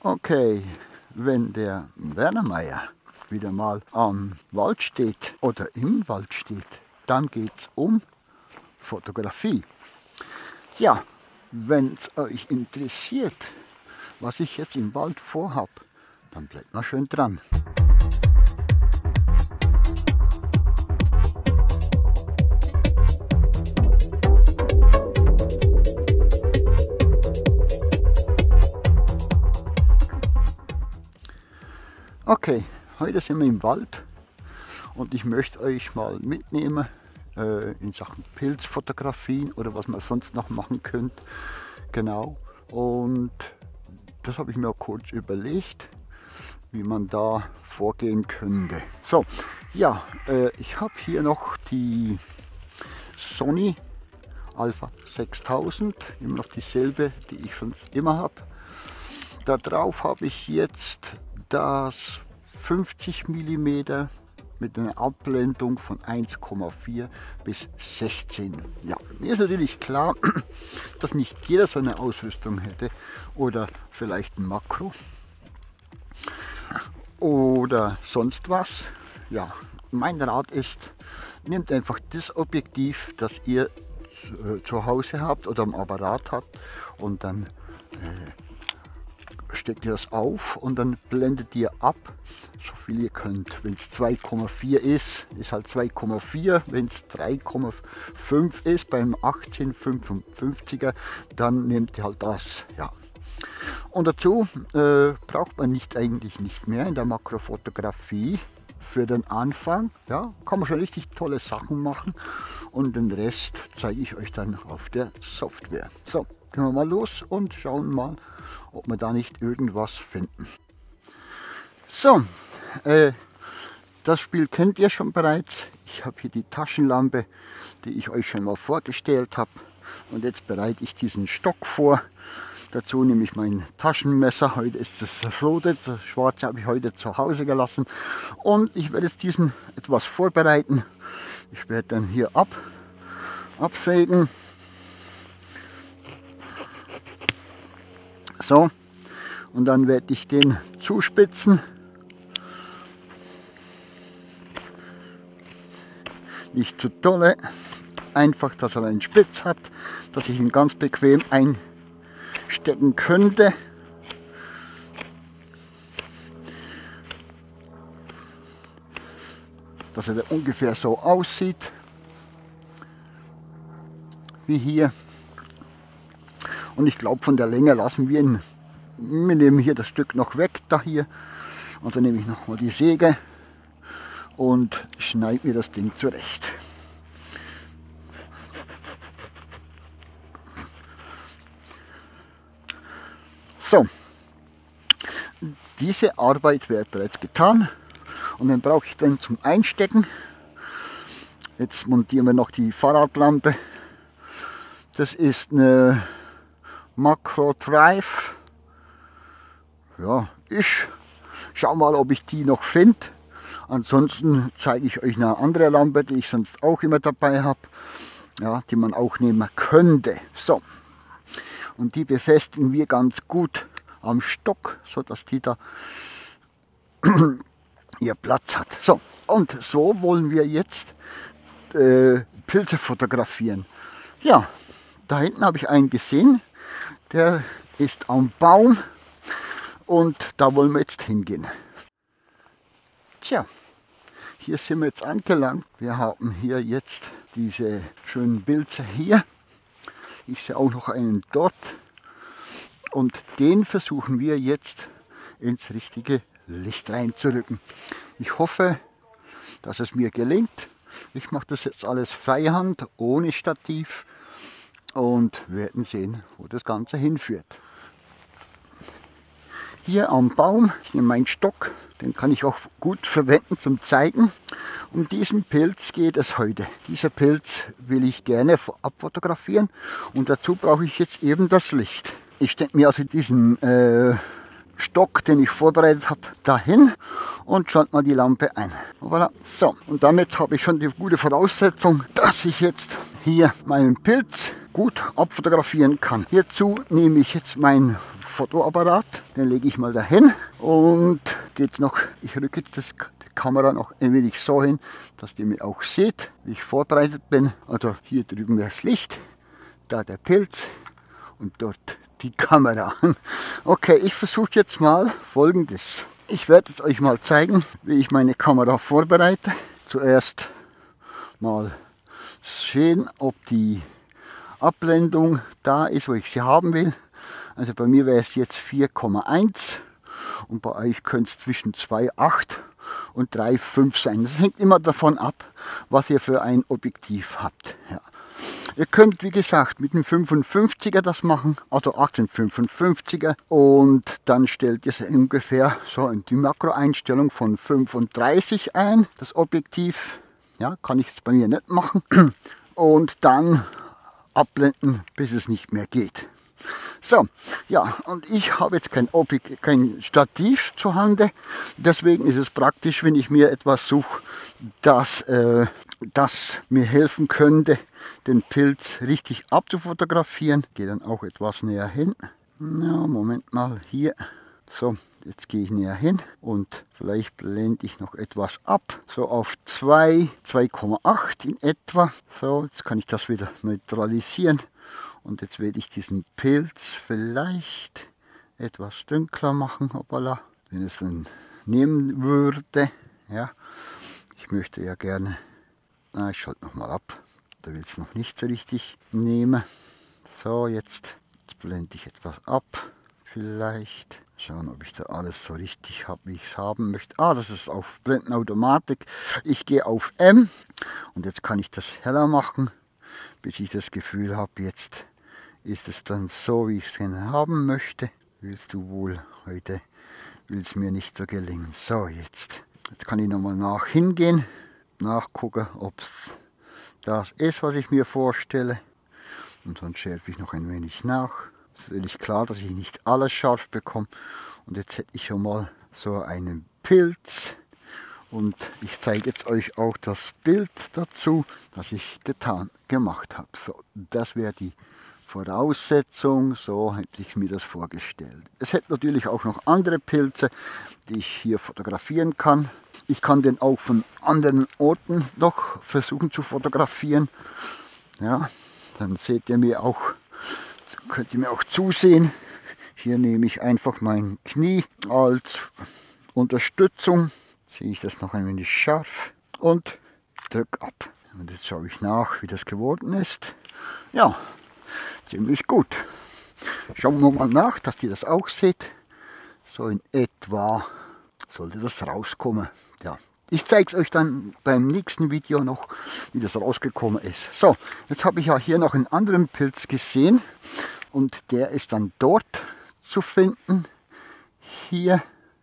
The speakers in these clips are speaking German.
Okay, wenn der Werner Meier wieder mal am Wald steht oder im Wald steht, dann geht es um Fotografie. Ja, wenn es euch interessiert, was ich jetzt im Wald vorhab, dann bleibt mal schön dran. Okay, heute sind wir im Wald und ich möchte euch mal mitnehmen in Sachen Pilzfotografien oder was man sonst noch machen könnte. Genau, und das habe ich mir auch kurz überlegt, wie man da vorgehen könnte. So, ja, ich habe hier noch die Sony Alpha 6000, immer noch dieselbe, die ich sonst immer habe. Da drauf habe ich jetzt das 50 mm mit einer Abblendung von 1,4 bis 16. Ja, mir ist natürlich klar, dass nicht jeder so eine Ausrüstung hätte oder vielleicht ein Makro oder sonst was. Ja, mein Rat ist, nehmt einfach das Objektiv, das ihr zu Hause habt oder am Apparat habt, und dann steckt ihr das auf und dann blendet ihr ab, so viel ihr könnt. Wenn es 2,4 ist halt 2,4. Wenn es 3,5 ist beim 1855er, dann nehmt ihr halt das. Ja. Und dazu braucht man eigentlich nicht mehr in der Makrofotografie für den Anfang. Ja, kann man schon richtig tolle Sachen machen und den Rest zeige ich euch dann auf der Software. So, gehen wir mal los und schauen mal, ob wir da nicht irgendwas finden. So, das Spiel kennt ihr schon bereits. Ich habe hier die Taschenlampe, die ich euch schon mal vorgestellt habe. Und jetzt bereite ich diesen Stock vor. Dazu nehme ich mein Taschenmesser. Heute ist das rote, das schwarze habe ich heute zu Hause gelassen. Und ich werde jetzt diesen etwas vorbereiten. Ich werde dann hier absägen. So, und dann werde ich den zuspitzen. Nicht zu dolle, einfach, dass er einen Spitz hat, dass ich ihn ganz bequem einstecken könnte. Dass er ungefähr so aussieht wie hier. Und ich glaube, von der Länge lassen wir ihn. Wir nehmen hier das Stück noch weg, da hier. Und dann nehme ich nochmal die Säge und schneide mir das Ding zurecht. So, diese Arbeit wird bereits getan. Und dann brauche ich dann zum Einstecken. Jetzt montieren wir noch die Fahrradlampe. Das ist eine Makro Drive. Ja, ich schau mal, ob ich die noch finde. Ansonsten zeige ich euch eine andere Lampe, die ich sonst auch immer dabei habe, ja, die man auch nehmen könnte. So, und die befestigen wir ganz gut am Stock, so dass die da ihr Platz hat. So, und so wollen wir jetzt Pilze fotografieren. Ja, da hinten habe ich einen gesehen. Der ist am Baum und da wollen wir jetzt hingehen. Tja, hier sind wir jetzt angelangt. Wir haben hier jetzt diese schönen Pilze hier. Ich sehe auch noch einen dort. Und den versuchen wir jetzt ins richtige Licht reinzurücken. Ich hoffe, dass es mir gelingt. Ich mache das jetzt alles freihand, ohne Stativ. Und werden sehen, wo das Ganze hinführt. Hier am Baum, ich nehme meinen Stock, den kann ich auch gut verwenden zum Zeigen. Um diesen Pilz geht es heute. Dieser Pilz will ich gerne abfotografieren und dazu brauche ich jetzt eben das Licht. Ich stecke mir also diesen Stock, den ich vorbereitet habe, dahin und schalte mal die Lampe ein. Voilà. So, und damit habe ich schon die gute Voraussetzung, dass ich jetzt hier meinen Pilz gut abfotografieren kann. Hierzu nehme ich jetzt mein Fotoapparat. Den lege ich mal dahin und geht's noch. Ich rücke jetzt die Kamera noch ein wenig so hin, dass ihr mir auch seht, wie ich vorbereitet bin. Also hier drüben das Licht, da der Pilz und dort die Kamera. Okay, ich versuche jetzt mal Folgendes. Ich werde es euch mal zeigen, wie ich meine Kamera vorbereite. Zuerst mal sehen, ob die Abblendung da ist, wo ich sie haben will. Also bei mir wäre es jetzt 4,1 und bei euch könnte es zwischen 2,8 und 3,5 sein. Das hängt immer davon ab, was ihr für ein Objektiv habt. Ja. Ihr könnt, wie gesagt, mit dem 55er das machen, also 1855er, und dann stellt ihr es ungefähr so in die Makroeinstellung von 35 ein, das Objektiv. Ja, kann ich jetzt bei mir nicht machen. Und dann abblenden, bis es nicht mehr geht. So, ja, und ich habe jetzt kein Stativ zur Hand, deswegen ist es praktisch, wenn ich mir etwas suche, das mir helfen könnte, den Pilz richtig abzufotografieren. Gehe dann auch etwas näher hin. Ja, Moment mal, hier. So, jetzt gehe ich näher hin und vielleicht blende ich noch etwas ab. So auf 2,8 in etwa. So, jetzt kann ich das wieder neutralisieren. Und jetzt werde ich diesen Pilz vielleicht etwas dunkler machen, hoppala, wenn es dann nehmen würde. Ja, ich möchte ja gerne, ich schalte nochmal ab, da will es noch nicht so richtig nehmen. So, jetzt blende ich etwas ab, vielleicht. Schauen, ob ich da alles so richtig habe, wie ich es haben möchte. Das ist auf Blendenautomatik. Ich gehe auf M und jetzt kann ich das heller machen, bis ich das Gefühl habe, jetzt ist es dann so, wie ich es gerne haben möchte. Willst du wohl, heute will es mir nicht so gelingen. So, jetzt kann ich nochmal hingehen, nachgucken, ob es das ist, was ich mir vorstelle. Und dann schärfe ich noch ein wenig nach. Es ist natürlich klar, dass ich nicht alles scharf bekomme. Und jetzt hätte ich schon mal so einen Pilz. Und ich zeige jetzt euch auch das Bild dazu, das ich gemacht habe. So, das wäre die Voraussetzung, so hätte ich mir das vorgestellt. Es hätte natürlich auch noch andere Pilze, die ich hier fotografieren kann. Ich kann den auch von anderen Orten noch versuchen zu fotografieren. Ja, dann seht ihr mir auch, könnt ihr mir auch zusehen. Hier nehme ich einfach mein Knie als Unterstützung. Sehe ich das noch ein wenig scharf und drücke ab. Und jetzt schaue ich nach, wie das geworden ist. Ja, ziemlich gut. Schauen wir mal nach, dass ihr das auch seht. So in etwa sollte das rauskommen. Ja. Ich zeige es euch dann beim nächsten Video noch, wie das rausgekommen ist. So, jetzt habe ich ja hier noch einen anderen Pilz gesehen und der ist dann dort zu finden. Hier,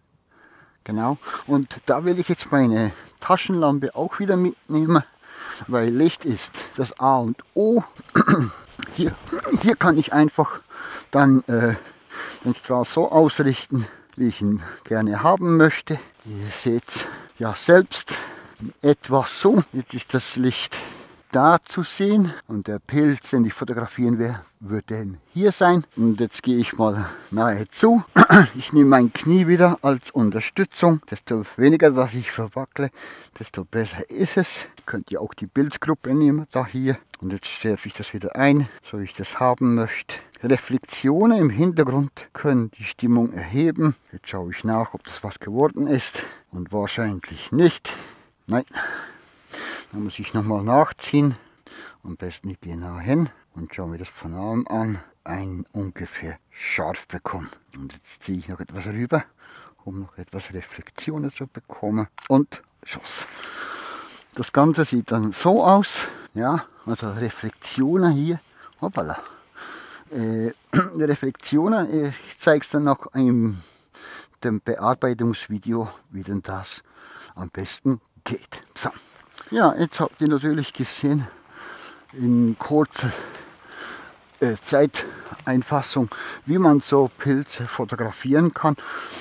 genau. Und da will ich jetzt meine Taschenlampe auch wieder mitnehmen, weil Licht ist das A und O. Hier kann ich einfach dann den Strahl so ausrichten, wie ich ihn gerne haben möchte. Ihr seht ja selbst etwas so. Jetzt ist das Licht da zu sehen und der Pilz, den ich fotografieren werde, würde hier sein. Und jetzt gehe ich mal nahe zu. Ich nehme mein Knie wieder als Unterstützung. Desto weniger, dass ich verwackle, desto besser ist es. Könnt ihr auch die Pilzgruppe nehmen, da hier. Und jetzt schärfe ich das wieder ein, so wie ich das haben möchte. Reflexionen im Hintergrund können die Stimmung erheben. Jetzt schaue ich nach, ob das was geworden ist. Und wahrscheinlich nicht. Nein. Dann muss ich nochmal nachziehen. Am besten ich gehe nah hin und schaue mir das von nahem an ungefähr scharf bekomme. Und jetzt ziehe ich noch etwas rüber, um noch etwas Reflexionen zu bekommen. Und Schuss. Das Ganze sieht dann so aus. Ja, also Reflexionen hier. Hoppala. Reflexionen, ich zeige es dann noch in dem Bearbeitungsvideo, wie denn das am besten geht. So. Ja, jetzt habt ihr natürlich gesehen, in kurzer Zeiteinfassung, wie man so Pilze fotografieren kann.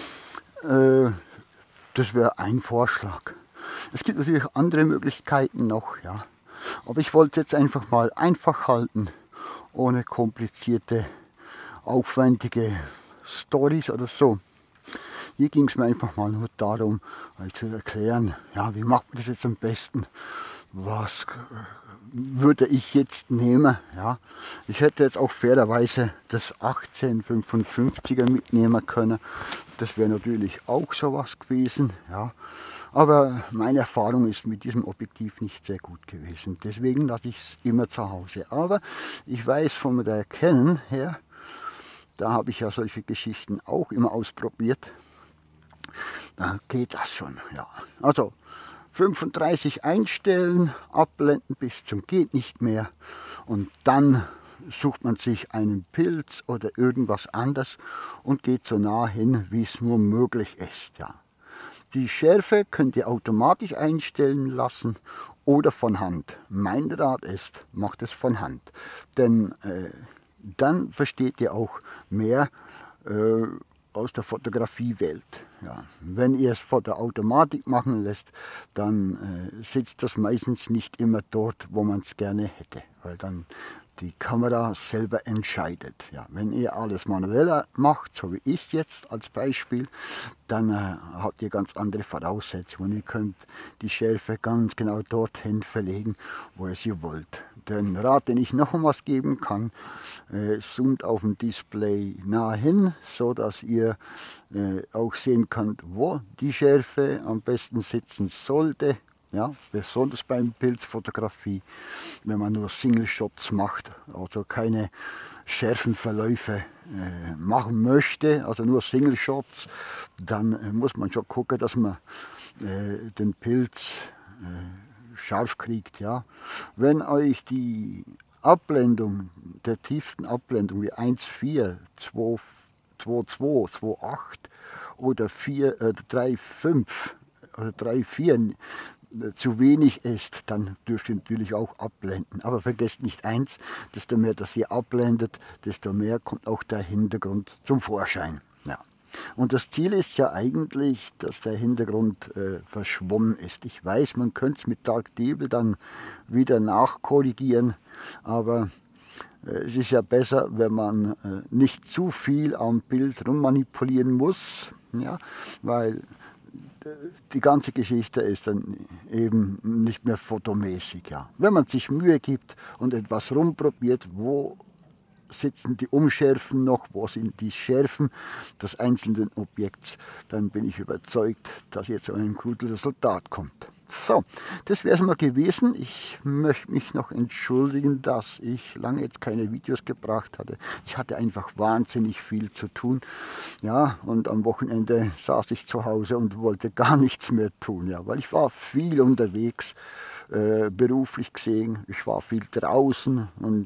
Das wäre ein Vorschlag. Es gibt natürlich andere Möglichkeiten noch, ja. Aber ich wollte es jetzt einfach mal einfach halten, ohne komplizierte, aufwendige Stories oder so. Hier ging es mir einfach mal nur darum, zu erklären, ja, wie macht man das jetzt am besten, was würde ich jetzt nehmen. Ja. Ich hätte jetzt auch fairerweise das 1855er mitnehmen können, das wäre natürlich auch sowas gewesen. Ja. Aber meine Erfahrung ist mit diesem Objektiv nicht sehr gut gewesen, deswegen lasse ich es immer zu Hause. Aber ich weiß von der Canon her, da habe ich ja solche Geschichten auch immer ausprobiert, da geht das schon. Ja. Also 35 einstellen, abblenden bis zum geht nicht mehr und dann sucht man sich einen Pilz oder irgendwas anderes und geht so nah hin, wie es nur möglich ist. Ja. Die Schärfe könnt ihr automatisch einstellen lassen oder von Hand. Mein Rat ist, macht es von Hand, denn dann versteht ihr auch mehr aus der Fotografiewelt. Ja. Wenn ihr es von der Automatik machen lässt, dann sitzt das meistens nicht immer dort, wo man es gerne hätte, weil dann die Kamera selber entscheidet. Ja, wenn ihr alles manuell macht, so wie ich jetzt als Beispiel, dann habt ihr ganz andere Voraussetzungen. Ihr könnt die Schärfe ganz genau dorthin verlegen, wo ihr sie wollt. Den Rat, den ich noch was geben kann, zoomt auf dem Display nah hin, so dass ihr auch sehen könnt, wo die Schärfe am besten sitzen sollte. Ja, besonders beim Pilzfotografie, wenn man nur Single Shots macht, also keine Schärfenverläufe machen möchte, also nur Single Shots, dann muss man schon gucken, dass man den Pilz scharf kriegt. Ja. Wenn euch die Abblendung, der tiefsten Abblendung wie 1,4, 2,2, 2,8 oder 3,5 oder 3,4 zu wenig ist, dann dürft ihr natürlich auch abblenden. Aber vergesst nicht eins, desto mehr das ihr abblendet, desto mehr kommt auch der Hintergrund zum Vorschein. Ja. Und das Ziel ist ja eigentlich, dass der Hintergrund verschwommen ist. Ich weiß, man könnte es mit Dark Devil dann wieder nachkorrigieren, aber es ist ja besser, wenn man nicht zu viel am Bild rummanipulieren muss, ja, weil die ganze Geschichte ist dann eben nicht mehr fotomäßig. Ja. Wenn man sich Mühe gibt und etwas rumprobiert, wo sitzen die Umschärfen noch, wo sind die Schärfen des einzelnen Objekts, dann bin ich überzeugt, dass jetzt ein gutes Resultat kommt. So, das wäre es mal gewesen. Ich möchte mich noch entschuldigen, dass ich lange jetzt keine Videos gebracht hatte. Ich hatte einfach wahnsinnig viel zu tun. Ja, und am Wochenende saß ich zu Hause und wollte gar nichts mehr tun. Ja, weil ich war viel unterwegs, beruflich gesehen. Ich war viel draußen und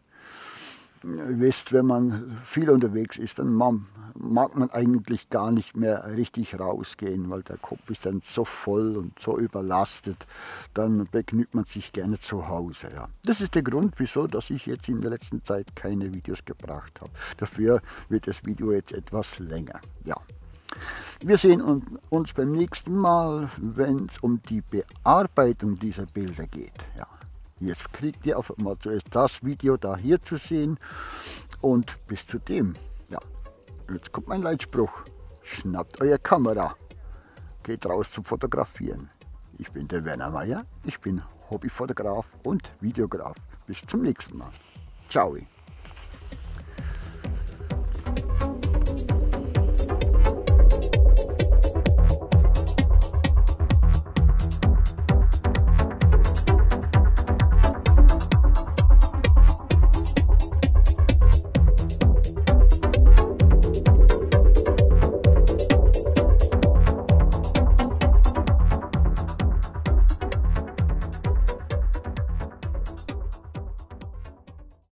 ihr wisst, wenn man viel unterwegs ist, dann mag man eigentlich gar nicht mehr richtig rausgehen, weil der Kopf ist dann so voll und so überlastet, dann begnügt man sich gerne zu Hause. Ja. Das ist der Grund, wieso dass ich jetzt in der letzten Zeit keine Videos gebracht habe. Dafür wird das Video jetzt etwas länger. Ja. Wir sehen uns beim nächsten Mal, wenn es um die Bearbeitung dieser Bilder geht. Ja. Jetzt kriegt ihr auf einmal zuerst das Video da hier zu sehen und bis zu dem, ja, jetzt kommt mein Leitspruch, schnappt eure Kamera, geht raus zum Fotografieren. Ich bin der Werner Meier, ich bin Hobbyfotograf und Videograf. Bis zum nächsten Mal. Ciao.